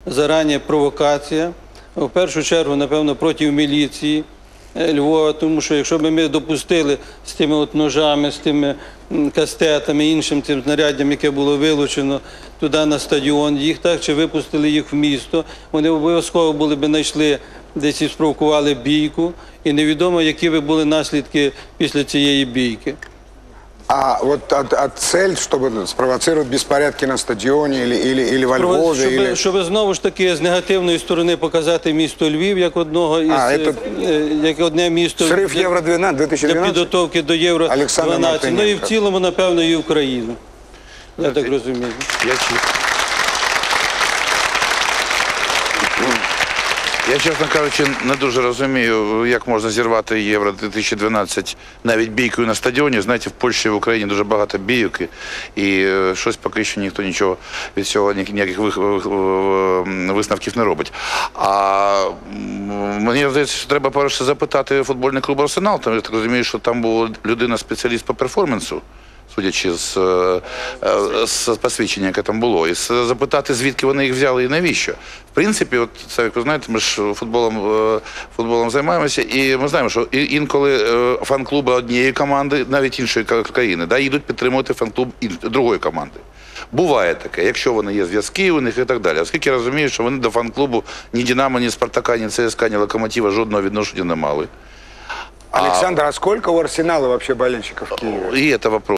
зарані провокація. В першу чергу, напевно, проти міліції Львова, тому що якщо б ми допустили з тими от ножами, з тими кастетами, іншим тим знаряддям, яке було вилучено туди на стадіон, їх так, чи випустили їх в місто, вони обов'язково були б знайшли десь і спровокували бійку, і невідомо, які би були наслідки після цієї бійки. А вот цель, чтобы спровоцировать беспорядки на стадионе или во Львове? Щоб знову ж таки з негативної сторони показати місто Львів як одного із, як одне місто Срив Євро-12 2012? для підготовки до Євро-12. Ну і в цілому, напевно, і Україну. Я так розумію. Я, чесно кажучи, не дуже розумію, як можна зірвати Євро-2012 навіть бійкою на стадіоні. Знаєте, в Польщі і в Україні дуже багато бійок, і щось поки що ніхто нічого від цього, ніяких висновків не робить. А мені здається, що треба перше запитати футбольний клуб «Арсенал», тому я так розумію, що там була людина-спеціаліст по перформансу, судячи з посвідчення, яке там було, і запитати, звідки вони їх взяли і навіщо. В принципі, от, як ви знаєте, ми ж футболом займаємося, і ми знаємо, що інколи фан-клуби однієї команди, навіть іншої країни, їдуть підтримувати фан-клуб другої команди. Буває таке, якщо вони є зв'язки у них і так далі. Оскільки я розумію, що вони до фан-клубу ні «Динамо», ні «Спартака», ні «ЦСКА», ні «Локомотива» жодного відношення не мали. Александр, а сколько у «Арсенала» вообще болельщиков в Киеве? И это вопрос.